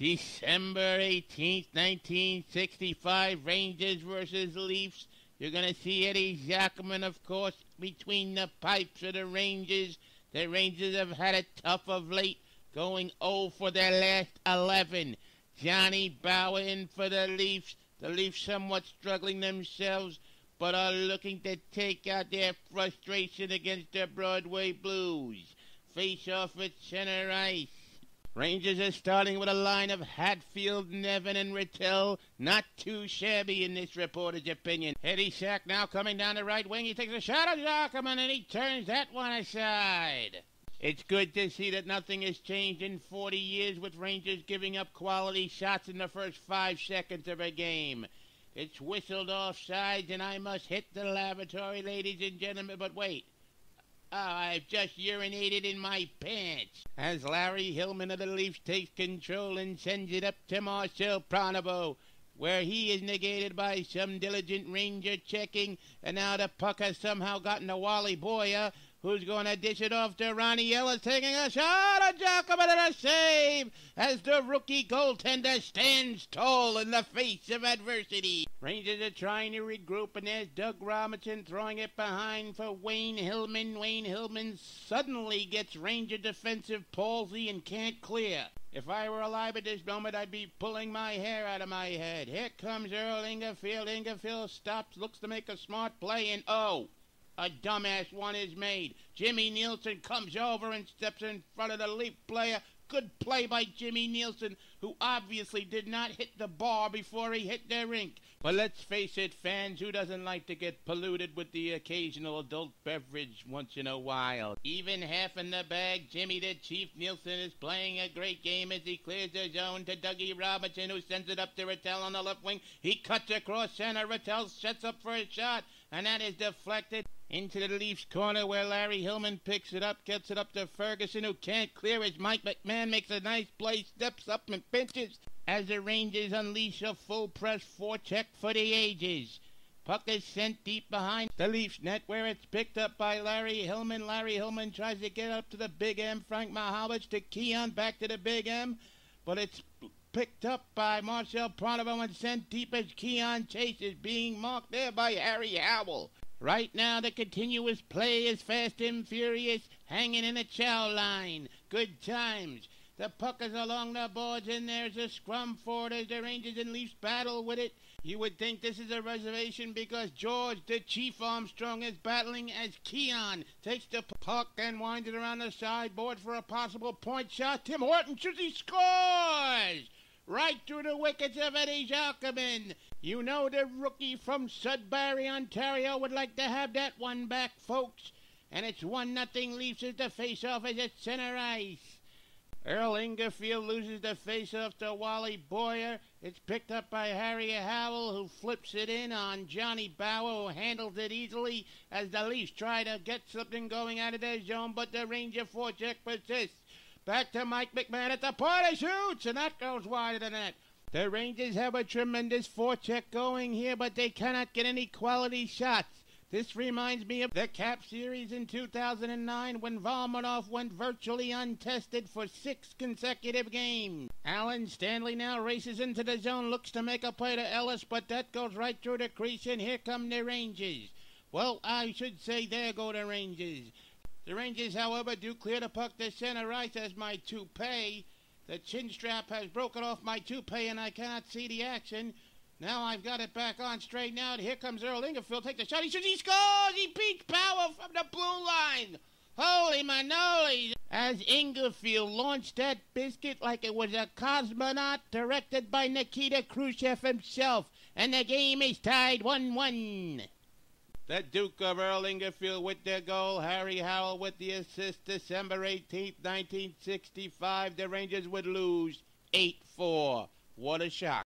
December 18th, 1965, Rangers versus Leafs. You're going to see Eddie Giacomin, of course, between the pipes of the Rangers. The Rangers have had it tough of late, going 0 for their last 11. Johnny Bower in for the Leafs. The Leafs somewhat struggling themselves, but are looking to take out their frustration against the Broadway Blues. Face off at center ice. Rangers are starting with a line of Hatfield, Nevin, and Ratelle. Not too shabby in this reporter's opinion. Eddie Shack now coming down the right wing. He takes a shot at Giacomin and he turns that one aside. It's good to see that nothing has changed in 40 years with Rangers giving up quality shots in the first 5 seconds of a game. It's whistled offsides and I must hit the lavatory, ladies and gentlemen, but wait. I've just urinated in my pants. As Larry Hillman of the Leafs takes control and sends it up to Marcel Pronovo, where he is negated by some diligent Ranger checking, and now the puck has somehow gotten to Wally Boyer, who's going to dish it off to Ronnie Ellis, taking a shot at Giacomin and a save as the rookie goaltender stands tall in the face of adversity. Rangers are trying to regroup, and there's Doug Robinson throwing it behind for Wayne Hillman. Wayne Hillman suddenly gets Ranger defensive palsy and can't clear. If I were alive at this moment, I'd be pulling my hair out of my head. Here comes Earl Ingerfield. Ingerfield stops, looks to make a smart play, and oh! A dumbass one is made. Jimmy Nielsen comes over and steps in front of the Leaf player. Good play by Jimmy Nielsen, who obviously did not hit the bar before he hit the rink. But let's face it, fans, who doesn't like to get polluted with the occasional adult beverage once in a while? Even half in the bag, Jimmy the Chief Nielsen is playing a great game as he clears the zone to Dougie Robinson, who sends it up to Ratelle on the left wing. He cuts across center. Ratelle sets up for a shot, and that is deflected into the Leafs corner where Larry Hillman picks it up, gets it up to Ferguson, who can't clear as Mike McMahon makes a nice play, steps up and pinches as the Rangers unleash a full press forecheck for the ages. Puck is sent deep behind the Leafs net where it's picked up by Larry Hillman. Larry Hillman tries to get up to the Big M. Frank Mahovich to Keon, back to the Big M, but it's picked up by Marcel Pronovo and sent deep as Keon chases, being marked there by Harry Howell. Right now, the continuous play is fast and furious, hanging in a chow line. Good times. The puck is along the boards, and there's a scrum forward as the Rangers and Leafs battle with it. You would think this is a reservation because George, the Chief Armstrong, is battling as Keon takes the puck and winds it around the sideboard for a possible point shot. Tim Horton shoots, he scores! Right through the wickets of Eddie Giacomin. You know the rookie from Sudbury, Ontario would like to have that one back, folks. And it's 1-0 Leafs as the face-off is at center ice. Earl Ingerfield loses the face-off to Wally Boyer. It's picked up by Harry Howell, who flips it in on Johnny Bower, who handles it easily as the Leafs try to get something going out of their zone, but the Ranger forecheck persists. Back to Mike McMahon at the point, he shoots, and that goes wide of the net. The Rangers have a tremendous forecheck going here, but they cannot get any quality shots. This reminds me of the Cap Series in 2009 when Varlamov went virtually untested for 6 consecutive games. Alan Stanley now races into the zone, looks to make a play to Ellis, but that goes right through the crease, and here come the Rangers. Well, I should say there go the Rangers. The Rangers, however, do clear the puck to center ice as my toupee. The chin strap has broken off my toupee and I cannot see the action. Now I've got it back on, straightened out. Here comes Earl Ingerfield, takes the shot, he shoots, he scores! He beats Power from the blue line! Holy manoli! As Ingerfield launched that biscuit like it was a cosmonaut, directed by Nikita Khrushchev himself. And the game is tied 1-1. The Duke of Earl Ingerfield with the goal, Harry Howell with the assist. December 18th, 1965, the Rangers would lose 8-4. What a shock.